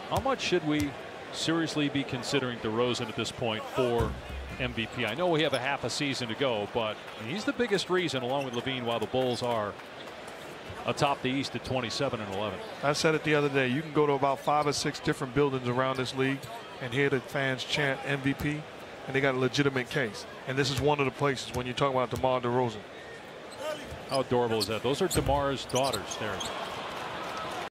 How much should we seriously be considering DeRozan at this point for MVP? I know we have a half a season to go, but he's the biggest reason, along with Levine, while the Bulls are atop the East at 27-11. I said it the other day. You can go to about 5 or 6 different buildings around this league and hear the fans chant MVP, and they got a legitimate case. And this is one of the places when you talk about DeMar DeRozan. How adorable is that? Those are DeMar's daughters there.